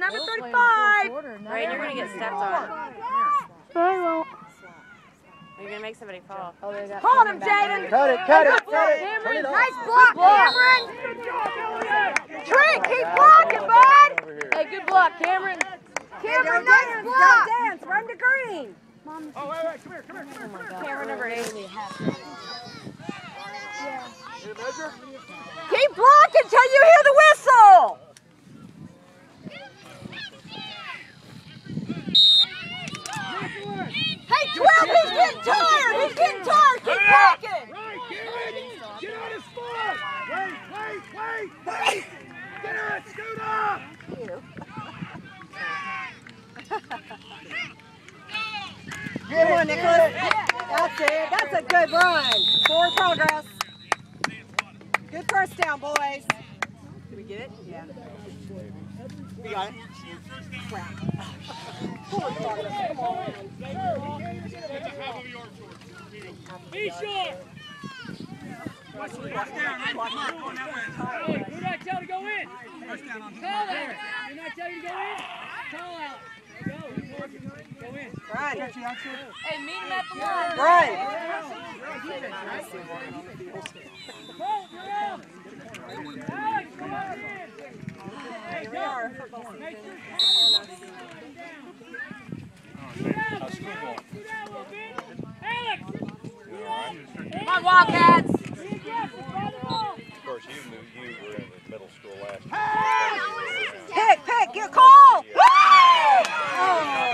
number 35. Right, you're going to get stepped on. I won't. You're going to make somebody fall. Hold him, Jaden. Cut it. Cameron. Nice block, Cameron. Trent, keep blocking, bud. Hey, good block, Cameron. Cameron, nice block. Don't dance, run to green. Oh, wait, come here. Cameron number 8. Keep blocking till you hear the whistle. Hey, 12, he's getting tired. He's getting tired. Keep blocking. Right, get on his foot. Wait. Get it, scoot up. Come on, Nicholas. That's it. That's a good run. Forward progress. Good first down, boys. Did we get it? Yeah. We got it. Crap. Forward progress. Come on. Be sure. Hey, who did I tell to go in? Call there. Did I tell you to go in? Call out. Go in. Run. Hey, meet him at the line. Run. Colt, you're out. Alex, come on in. Hey, We are. Make sure Scoot out a little bit. Alex. Come on, Wildcats. Be aggressive. By the ball. Of course, you were in the middle school last year. Pick, get call. Oh!